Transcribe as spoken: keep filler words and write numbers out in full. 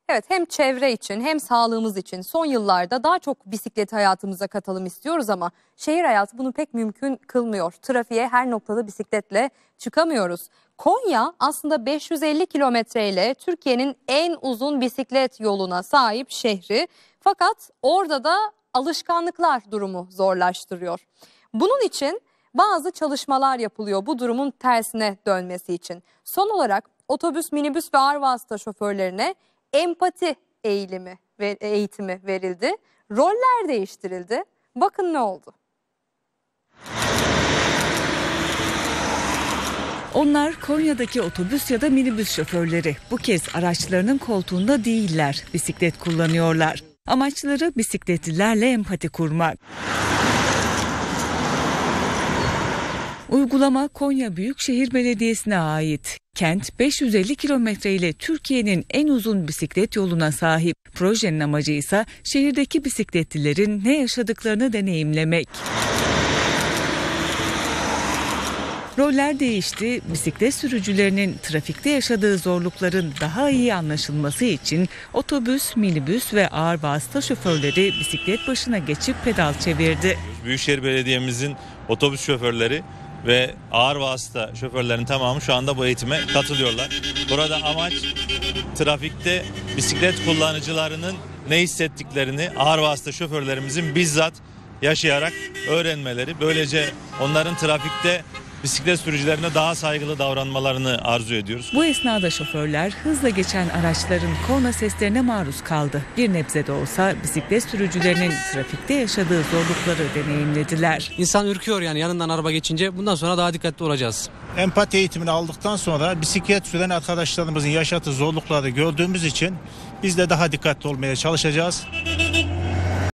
Evet, hem çevre için hem sağlığımız için son yıllarda daha çok bisiklet hayatımıza katalım istiyoruz ama şehir hayatı bunu pek mümkün kılmıyor. Trafiğe her noktada bisikletle çıkamıyoruz. Konya aslında beş yüz elli kilometre ile Türkiye'nin en uzun bisiklet yoluna sahip şehri. Fakat orada da alışkanlıklar durumu zorlaştırıyor. Bunun için bazı çalışmalar yapılıyor bu durumun tersine dönmesi için. Son olarak otobüs, minibüs ve ağır vasıta şoförlerine empati eğilimi ve eğitimi verildi. Roller değiştirildi. Bakın ne oldu? Onlar Konya'daki otobüs ya da minibüs şoförleri. Bu kez araçlarının koltuğunda değiller, bisiklet kullanıyorlar. Amaçları bisikletlilerle empati kurmak. Uygulama Konya Büyükşehir Belediyesi'ne ait. Kent beş yüz elli kilometre ile Türkiye'nin en uzun bisiklet yoluna sahip. Projenin amacı ise şehirdeki bisikletlilerin ne yaşadıklarını deneyimlemek. Roller değişti. Bisiklet sürücülerinin trafikte yaşadığı zorlukların daha iyi anlaşılması için otobüs, minibüs ve ağır vasıta şoförleri bisiklet başına geçip pedal çevirdi. Büyükşehir Belediye'mizin otobüs şoförleri ve ağır vasıta şoförlerin tamamı şu anda bu eğitime katılıyorlar. Burada amaç trafikte bisiklet kullanıcılarının ne hissettiklerini ağır vasıta şoförlerimizin bizzat yaşayarak öğrenmeleri. Böylece onların trafikte bisiklet sürücülerine daha saygılı davranmalarını arzu ediyoruz. Bu esnada şoförler hızla geçen araçların korna seslerine maruz kaldı. Bir nebze de olsa bisiklet sürücülerinin trafikte yaşadığı zorlukları deneyimlediler. İnsan ürküyor yani yanından araba geçince. Bundan sonra daha dikkatli olacağız. Empati eğitimini aldıktan sonra bisiklet süren arkadaşlarımızın yaşadığı zorlukları gördüğümüz için biz de daha dikkatli olmaya çalışacağız.